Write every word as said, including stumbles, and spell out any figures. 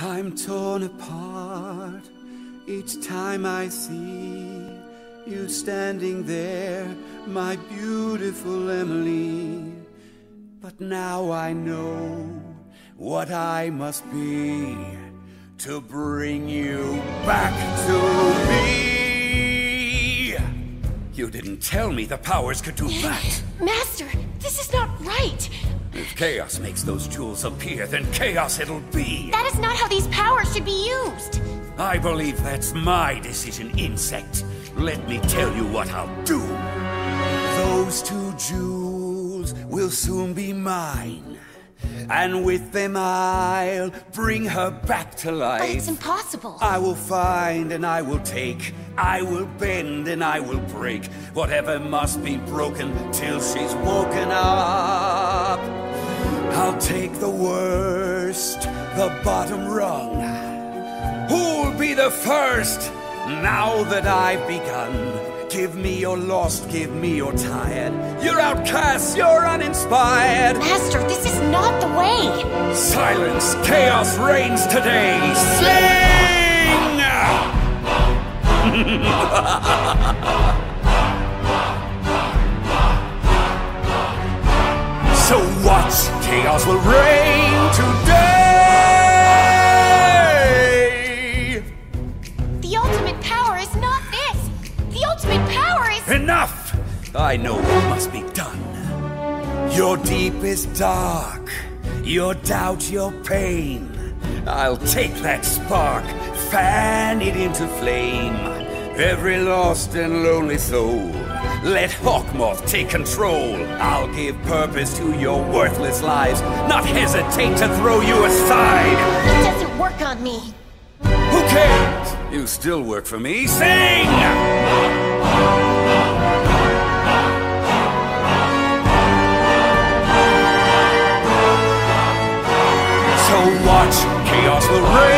I'm torn apart each time I see you standing there, my beautiful Emily. But now I know what I must be to bring you back to me. You didn't tell me the powers could do that. Master, this is not right. If chaos makes those jewels appear, then chaos it'll be. That is not how these powers should be used. I believe that's my decision, insect. Let me tell you what I'll do. Those two jewels will soon be mine, and with them I'll bring her back to life. But it's impossible. I will find and I will take, I will bend and I will break whatever must be broken till she's woken up. I'll take the worst, the bottom rung. Who'll be the first? Now that I've begun, give me your lost, give me your tired. You're outcast, you're uninspired. Master, this is not the way. Silence, chaos reigns today. Sing! So watch, chaos will reign today. The ultimate power is not this. The ultimate power is... Enough! I know what must be done. Your deep is dark, your doubt, your pain. I'll take that spark, fan it into flame. Every lost and lonely soul, let Hawkmoth take control. I'll give purpose to your worthless lives, not hesitate to throw you aside. It doesn't work on me. Who cares? You still work for me. Sing! So watch, chaos will reign.